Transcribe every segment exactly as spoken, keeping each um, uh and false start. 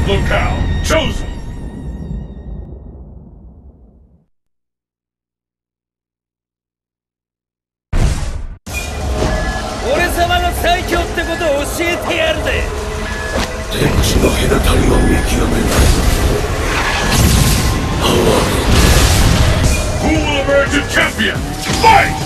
Locale chosen! 俺様の最強ってことを教えてやるぜ。 天地の隔たりを見極めない。 Who will emerge a champion? Fight!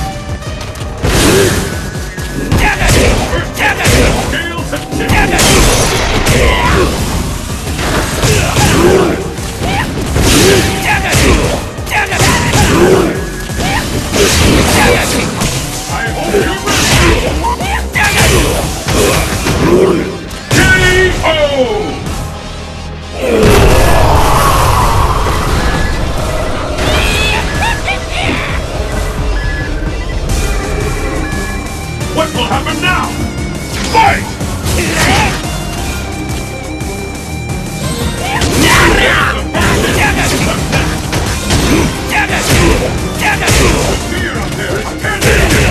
I hope you're ready! K O! What will happen now? Fight! Fear up there is candy!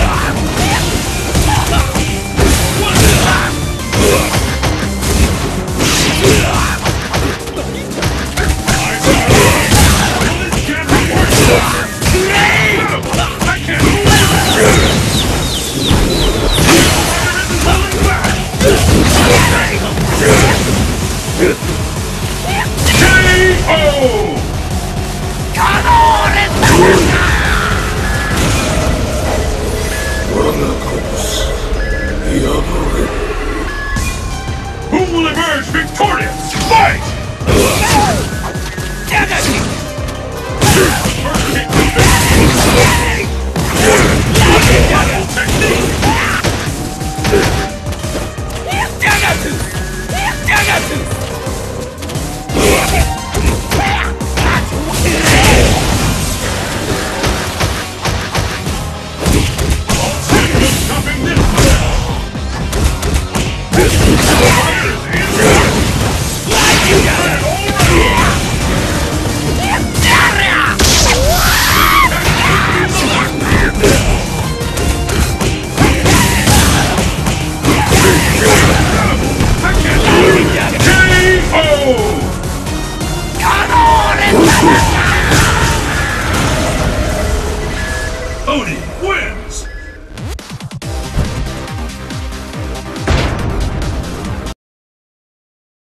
Who will emerge victorious? Fight! K O!